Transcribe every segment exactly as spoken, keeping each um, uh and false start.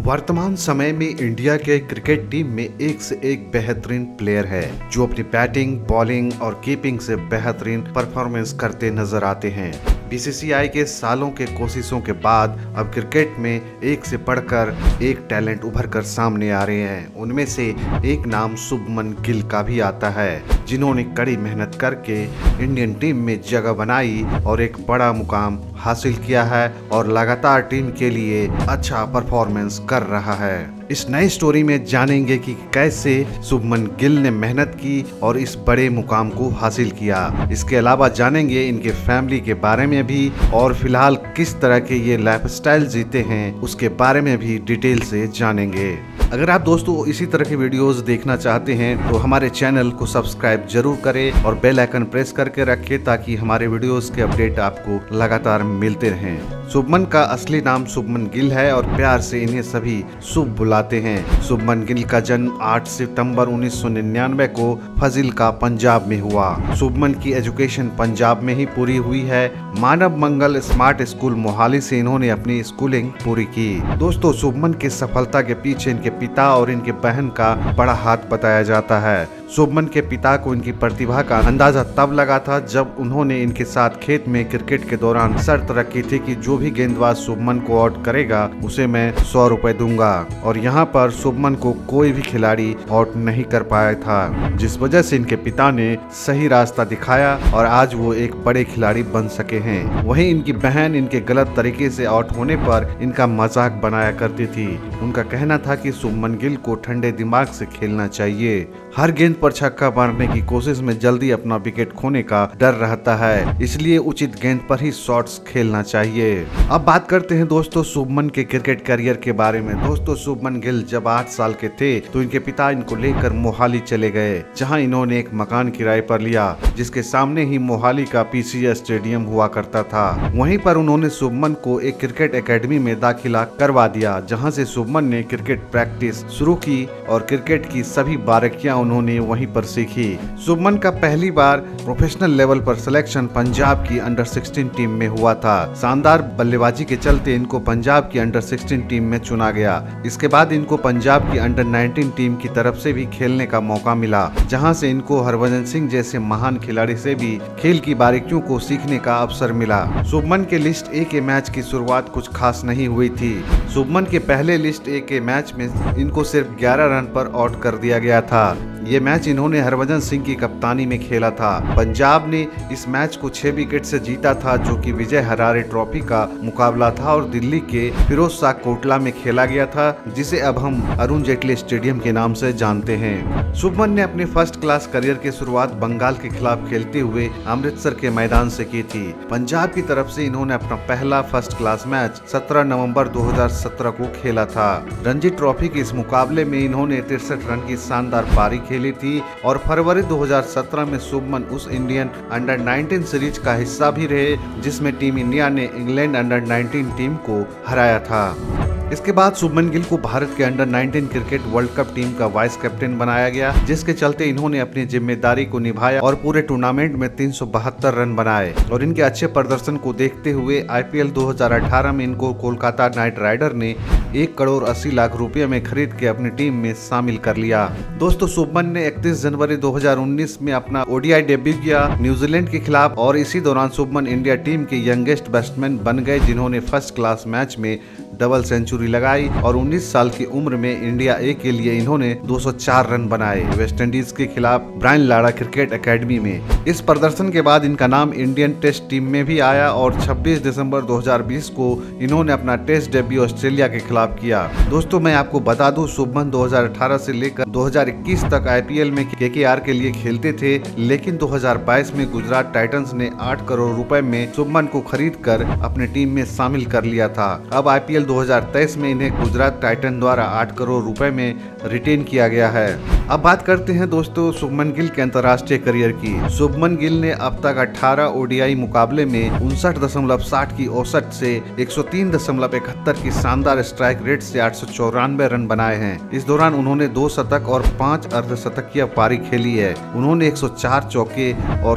वर्तमान समय में इंडिया के क्रिकेट टीम में एक से एक बेहतरीन प्लेयर है जो अपनी बैटिंग, बॉलिंग और कीपिंग से बेहतरीन परफॉर्मेंस करते नजर आते हैं। बीसीसीआई के सालों के कोशिशों के बाद अब क्रिकेट में एक से बढ़कर एक टैलेंट उभर कर सामने आ रहे हैं। उनमें से एक नाम शुभमन गिल का भी आता है, जिन्होंने कड़ी मेहनत करके इंडियन टीम में जगह बनाई और एक बड़ा मुकाम हासिल किया है और लगातार टीम के लिए अच्छा परफॉर्मेंस कर रहा है। इस नई स्टोरी में जानेंगे कि कैसे शुभमन गिल ने मेहनत की और इस बड़े मुकाम को हासिल किया। इसके अलावा जानेंगे इनके फैमिली के बारे में भी और फिलहाल किस तरह के ये लाइफस्टाइल जीते हैं उसके बारे में भी डिटेल से जानेंगे। अगर आप दोस्तों इसी तरह के वीडियोस देखना चाहते हैं तो हमारे चैनल को सब्सक्राइब जरूर करें और बेल आइकन प्रेस करके रखें ताकि हमारे वीडियोस के अपडेट आपको लगातार मिलते रहें। शुभमन का असली नाम शुभमन गिल है और प्यार से इन्हें सभी शुभ बुलाते हैं। शुभमन गिल का जन्म आठ सितंबर उन्नीस सौ निन्यानवे को फाजिल्का पंजाब में हुआ। शुभमन की एजुकेशन पंजाब में ही पूरी हुई है। मानव मंगल स्मार्ट स्कूल मोहाली से इन्होंने अपनी स्कूलिंग पूरी की। दोस्तों, शुभमन की सफलता के पीछे इनके पिता और इनके बहन का बड़ा हाथ बताया जाता है। शुभमन के पिता को इनकी प्रतिभा का अंदाजा तब लगा था जब उन्होंने इनके साथ खेत में क्रिकेट के दौरान शर्त रखी थी कि जो भी गेंदबाज शुभमन को आउट करेगा उसे मैं सौ रुपए दूंगा, और यहाँ पर शुभमन को कोई भी खिलाड़ी आउट नहीं कर पाया था, जिस वजह से इनके पिता ने सही रास्ता दिखाया और आज वो एक बड़े खिलाड़ी बन सके हैं। वहीं इनकी बहन इनके गलत तरीके से आउट होने पर इनका मजाक बनाया करती थी। उनका कहना था कि शुभमन गिल को ठंडे दिमाग से खेलना चाहिए, हर गेंद पर छक्का मारने की कोशिश में जल्दी अपना विकेट खोने का डर रहता है, इसलिए उचित गेंद पर ही शॉट्स खेलना चाहिए। अब बात करते हैं दोस्तों शुभमन के क्रिकेट करियर के बारे में। दोस्तों, शुभमन गिल जब आठ साल के थे तो इनके पिता इनको लेकर मोहाली चले गए, जहां इन्होंने एक मकान किराए पर लिया जिसके सामने ही मोहाली का पीसीए स्टेडियम हुआ करता था। वहीं पर उन्होंने शुभमन को एक क्रिकेट एकेडमी में दाखिला करवा दिया, जहाँ से शुभमन ने क्रिकेट प्रैक्टिस शुरू की और क्रिकेट की सभी बारीकियां उन्होंने वहीं पर सीखी। शुभमन का पहली बार प्रोफेशनल लेवल पर सिलेक्शन पंजाब की अंडर सोलह टीम में हुआ था। शानदार बल्लेबाजी के चलते इनको पंजाब की अंडर सोलह टीम में चुना गया। इसके बाद इनको पंजाब की अंडर उन्नीस टीम की तरफ से भी खेलने का मौका मिला, जहां से इनको हरभजन सिंह जैसे महान खिलाड़ी से भी खेल की बारीकियों को सीखने का अवसर मिला। शुभमन के लिस्ट ए के मैच की शुरुआत कुछ खास नहीं हुई थी। शुभमन के पहले लिस्ट ए के मैच में इनको सिर्फ ग्यारह रन पर आउट कर दिया गया था। ये मैच इन्होंने हरभजन सिंह की कप्तानी में खेला था। पंजाब ने इस मैच को छह विकेट से जीता था, जो कि विजय हरारे ट्रॉफी का मुकाबला था और दिल्ली के फिरोज शाह कोटला में खेला गया था, जिसे अब हम अरुण जेटली स्टेडियम के नाम से जानते हैं। शुभमन ने अपने फर्स्ट क्लास करियर की शुरुआत बंगाल के खिलाफ खेलते हुए अमृतसर के मैदान से की थी। पंजाब की तरफ से इन्होंने अपना पहला फर्स्ट क्लास मैच सत्रह नवंबर दो हजार सत्रह को खेला था। रणजी ट्रॉफी के इस मुकाबले में इन्होंने तिरसठ रन की शानदार पारी खेली थी और फरवरी दो हजार सत्रह में शुभमन उस इंडियन अंडर उन्नीस सीरीज का हिस्सा भी रहे जिसमें टीम इंडिया ने इंग्लैंड अंडर उन्नीस टीम को हराया था। इसके बाद शुभमन गिल को भारत के अंडर उन्नीस क्रिकेट वर्ल्ड कप टीम का वाइस कैप्टन बनाया गया, जिसके चलते इन्होंने अपनी जिम्मेदारी को निभाया और पूरे टूर्नामेंट में तीन सौ बहत्तर रन बनाए। और इनके अच्छे प्रदर्शन को देखते हुए आईपीएल दो हजार अठारह में इनको कोलकाता नाइट राइडर ने एक करोड़ अस्सी लाख रुपए में खरीद के अपनी टीम में शामिल कर लिया। दोस्तों, शुभमन ने इकतीस जनवरी दो हजार उन्नीस में अपना ओडीआई डेब्यू किया न्यूजीलैंड के खिलाफ और इसी दौरान शुभमन इंडिया टीम के यंगेस्ट बैट्समैन बन गए, जिन्होंने फर्स्ट क्लास मैच में डबल सेंचुरी लगाई और उन्नीस साल की उम्र में इंडिया ए के लिए इन्होंने दो सौ चार रन बनाए वेस्टइंडीज के खिलाफ ब्रायन लाड़ा क्रिकेट एकेडमी में। इस प्रदर्शन के बाद इनका नाम इंडियन टेस्ट टीम में भी आया और छब्बीस दिसंबर दो हजार बीस को इन्होंने अपना टेस्ट डेब्यू ऑस्ट्रेलिया के खिलाफ किया। दोस्तों, मैं आपको बता दूं शुभमन दो हजार अठारह से लेकर दो हजार इक्कीस तक आईपीएल में केकेआर के लिए खेलते थे, लेकिन दो हजार बाईस में गुजरात टाइटंस ने आठ करोड़ रुपए में शुभमन को खरीद कर अपने टीम में शामिल कर लिया था। अब आईपीएल दो हजार तेईस में इन्हें गुजरात टाइटन द्वारा आठ करोड़ रुपए में रिटेन किया गया है। अब बात करते हैं दोस्तों शुभमन गिल के अंतर्राष्ट्रीय करियर की। शुभमन गिल ने अब तक अठारह ओडीआई मुकाबले में उनसठ दशमलव साठ की औसत से एक सौ तीन दशमलव इकहत्तर की शानदार स्ट्राइक रेट से आठ सौ चौरानवे रन बनाए हैं। इस दौरान उन्होंने दो शतक और पाँच अर्धशतकीय पारी खेली है। उन्होंने एक सौ चार चौके और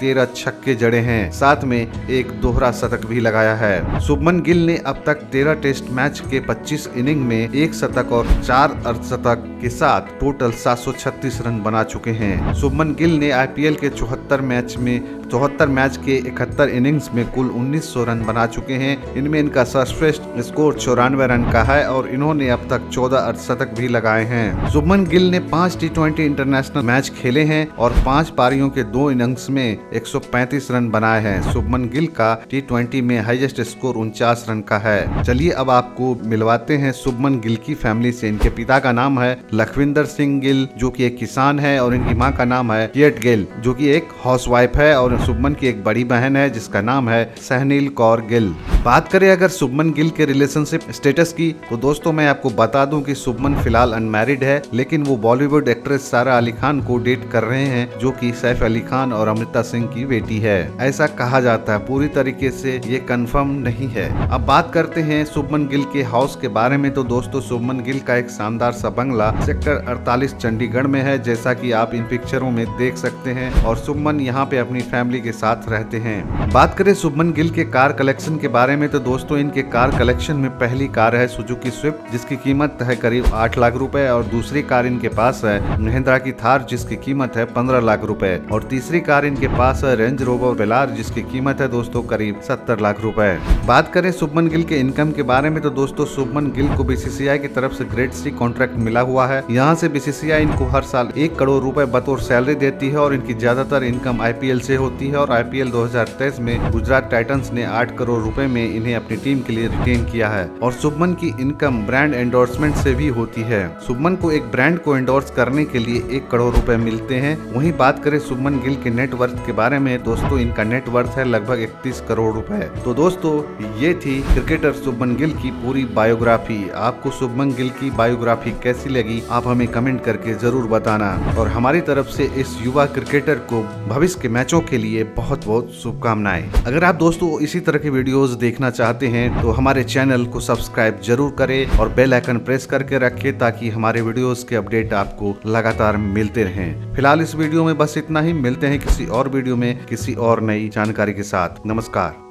तेरह छक्के जड़े हैं, साथ में एक दोहरा शतक भी लगाया है। शुभमन गिल ने अब तक तेरह टेस्ट मैच के पच्चीस इनिंग में एक शतक और चार अर्धशतक के साथ टोटल सात सौ छत्तीस रन बना चुके हैं। शुभमन गिल ने आईपीएल के चौहत्तर मैच में चौहत्तर मैच के इकहत्तर इनिंग्स में कुल उन्नीस सौ रन बना चुके हैं। इनमें इनका सर्वश्रेष्ठ स्कोर चौरानवे रन का है और इन्होंने अब तक चौदह अर्धशतक भी लगाए हैं। शुभमन गिल ने पांच टी ट्वेंटी इंटरनेशनल मैच खेले हैं और पांच पारियों के दो इनिंग्स में एक सौ पैंतीस रन बनाए हैं। शुभमन गिल का टी ट्वेंटी में हाईएस्ट स्कोर उनचास रन का है। चलिए अब आपको मिलवाते हैं शुभमन गिल की फैमिली से। इनके पिता का नाम है लखविंदर सिंह गिल, जो कि एक किसान है, और इनकी मां का नाम है केट गिल, जो कि एक हाउसवाइफ है, और शुभमन की एक बड़ी बहन है जिसका नाम है सहनील कौर गिल। बात करें अगर शुभमन गिल के रिलेशनशिप स्टेटस की, तो दोस्तों मैं आपको बता दूं कि शुभमन फिलहाल अनमैरिड है, लेकिन वो बॉलीवुड एक्ट्रेस सारा अली खान को डेट कर रहे हैं, जो कि सैफ अली खान और अमृता सिंह की बेटी है। ऐसा कहा जाता है, पूरी तरीके से ये कंफर्म नहीं है। अब बात करते हैं शुभमन गिल के हाउस के बारे में। तो दोस्तों शुभमन गिल का एक शानदार सा बंगला सेक्टर अड़तालीस चंडीगढ़ में है, जैसा कि आप इन पिक्चरों में देख सकते हैं, और शुभमन यहाँ पे अपनी फैमिली के साथ रहते हैं। बात करें शुभमन गिल के कार कलेक्शन के बारे में, तो दोस्तों इनके कार कलेक्शन में पहली कार है सुजुकी स्विफ्ट, जिसकी कीमत है करीब आठ लाख रुपए, और दूसरी कार इनके पास है महिंद्रा की थार, जिसकी कीमत है पंद्रह लाख रुपए, और तीसरी कार इनके पास है रेंज रोवर वेलार, जिसकी कीमत है दोस्तों करीब सत्तर लाख रुपए। बात करें शुभमन गिल के इनकम के बारे में, तो दोस्तों शुभमन गिल को बीसीसीआई की तरफ से ग्रेड सी कॉन्ट्रैक्ट मिला हुआ है। यहाँ से बीसीसीआई इनको हर साल एक करोड़ रुपए बतौर सैलरी देती है, और इनकी ज्यादातर इनकम आईपीएल से होती है, और आईपीएल दो हज़ार तेईस में गुजरात टाइटंस ने आठ करोड़ रुपए में इन्हें अपनी टीम के लिए रिटेन किया है। और शुभमन की इनकम ब्रांड एंडोर्समेंट से भी होती है। शुभमन को एक ब्रांड को एंडोर्स करने के लिए एक करोड़ रुपए मिलते हैं। वहीं बात करें शुभमन गिल के नेटवर्थ के बारे में, दोस्तों इनका नेटवर्थ है लगभग इकतीस करोड़ रुपए। तो दोस्तों ये थी क्रिकेटर शुभमन गिल की पूरी बायोग्राफी। आपको शुभमन गिल की बायोग्राफी कैसी लगी, आप हमें कमेंट करके जरूर बताना, और हमारी तरफ से इस युवा क्रिकेटर को भविष्य के मैचों के लिए बहुत बहुत शुभकामनाएं। अगर आप दोस्तों इसी तरह के वीडियोस देखना चाहते हैं तो हमारे चैनल को सब्सक्राइब जरूर करें और बेल आइकन प्रेस करके रखें, ताकि हमारे वीडियोस के अपडेट आपको लगातार मिलते रहें। फिलहाल इस वीडियो में बस इतना ही। मिलते हैं किसी और वीडियो में किसी और नई जानकारी के साथ। नमस्कार।